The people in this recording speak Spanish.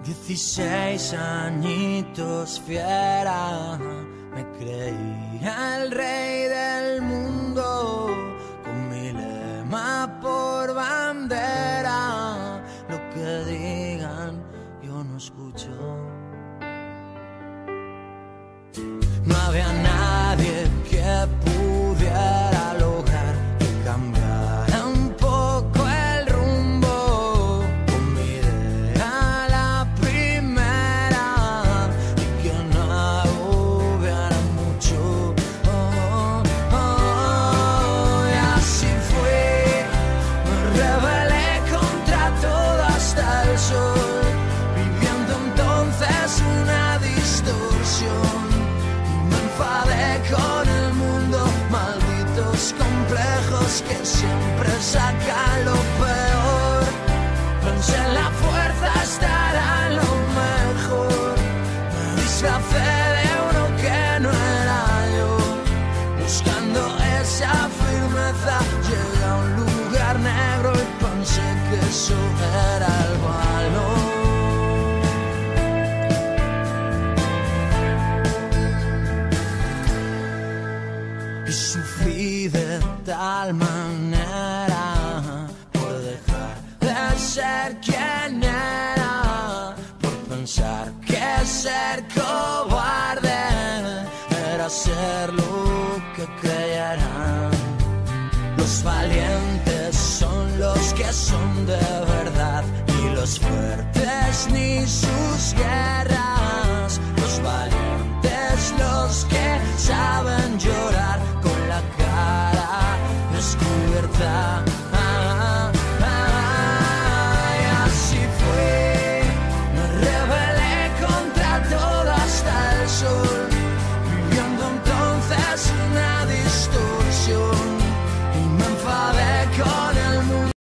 16 añitos fiera, me creía el rey del mundo, con mi lema por bandera. Lo que digan yo no escucho. No había nadie que pudiera lograr que cambiara un poco el rumbo, con mi idea la primera, y que no hubiera mucho. Y así fui, me rebelé contra todo hasta el sol, viviendo entonces una distorsión. Con el mundo, malditos complejos que siempre sacan lo peor. Pensé en la fuerza, estará lo mejor. Me disfracé de uno que no era yo, buscando esa firmeza. Llegué a un lugar negro y pensé que eso era el valor. Sufrí de tal manera por dejar de ser quien era, por pensar que ser cobarde era ser lo que creyeran. Los valientes son los que son de verdad, y los fuertes ni sus guerras. Los valientes los que saben